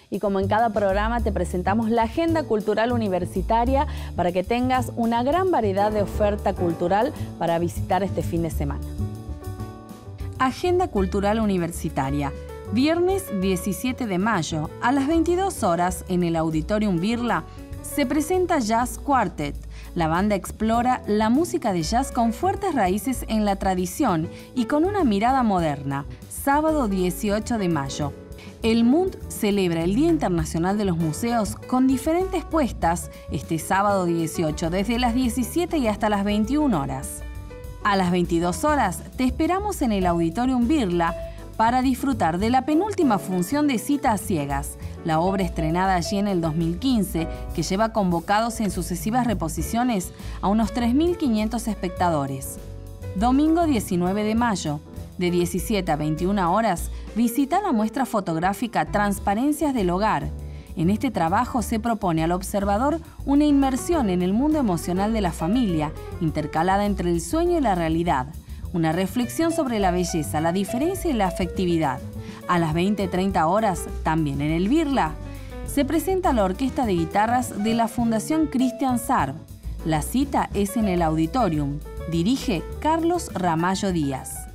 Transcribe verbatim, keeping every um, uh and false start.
y como en cada programa te presentamos la Agenda Cultural Universitaria para que tengas una gran variedad de oferta cultural para visitar este fin de semana. Agenda Cultural Universitaria. Viernes diecisiete de mayo, a las veintidós horas, en el Auditorium Birla, se presenta Jazz Quartet. La banda explora la música de jazz con fuertes raíces en la tradición y con una mirada moderna. Sábado dieciocho de mayo. El M U N D celebra el Día Internacional de los Museos con diferentes puestas este sábado dieciocho, desde las diecisiete y hasta las veintiuna horas. A las veintidós horas te esperamos en el Auditorium Birla para disfrutar de la penúltima función de Cita a Ciegas, la obra estrenada allí en el dos mil quince, que lleva convocados en sucesivas reposiciones a unos tres mil quinientos espectadores. Domingo diecinueve de mayo, de diecisiete a veintiuna horas, visita la muestra fotográfica Transparencias del Hogar. En este trabajo se propone al observador una inmersión en el mundo emocional de la familia, intercalada entre el sueño y la realidad. Una reflexión sobre la belleza, la diferencia y la afectividad. A las veinte treinta horas, también en el Birla, se presenta la Orquesta de Guitarras de la Fundación Cristian Sarb. La cita es en el Auditorium. Dirige Carlos Ramallo Díaz.